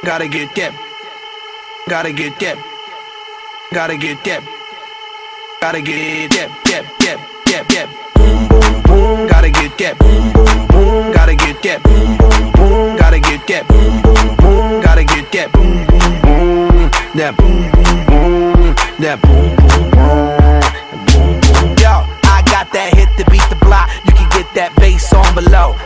Gotta get that. Gotta get that. Gotta get that. Gotta get that. Boom, boom, boom. Gotta get that. Boom, boom, boom. Gotta get that. Boom, boom, boom. Gotta get that. Boom, boom, boom. Gotta get that. Boom, boom, boom. That boom, boom, boom. That boom, boom, boom. Boom, boom. Yo, I got that hit to beat the block. You can get that bass on below.